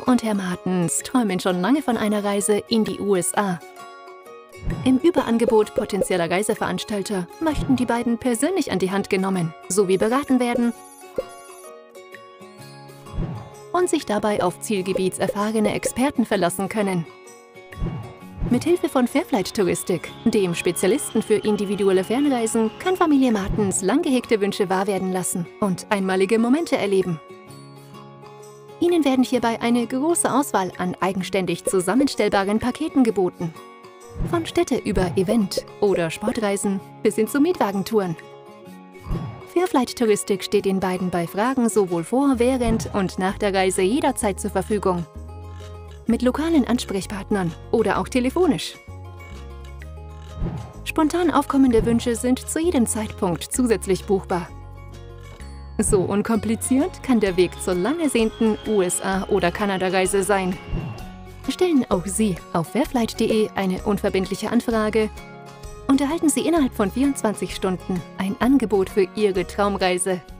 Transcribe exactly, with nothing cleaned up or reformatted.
und Herr Martens träumen schon lange von einer Reise in die U S A. Im Überangebot potenzieller Reiseveranstalter möchten die beiden persönlich an die Hand genommen sowie beraten werden und sich dabei auf zielgebietserfahrene Experten verlassen können. Mithilfe von Fairflight Touristik, dem Spezialisten für individuelle Fernreisen, kann Familie Martens lang gehegte Wünsche wahr werden lassen und einmalige Momente erleben. Ihnen werden hierbei eine große Auswahl an eigenständig zusammenstellbaren Paketen geboten. Von Städte über Event- oder Sportreisen bis hin zu Mietwagentouren. Fairflight Touristik steht den beiden bei Fragen sowohl vor, während und nach der Reise jederzeit zur Verfügung. Mit lokalen Ansprechpartnern oder auch telefonisch. Spontan aufkommende Wünsche sind zu jedem Zeitpunkt zusätzlich buchbar. So unkompliziert kann der Weg zur lang ersehnten U S A- oder Kanada-Reise sein. Stellen auch Sie auf fairflight punkt de eine unverbindliche Anfrage und erhalten Sie innerhalb von vierundzwanzig Stunden ein Angebot für Ihre Traumreise.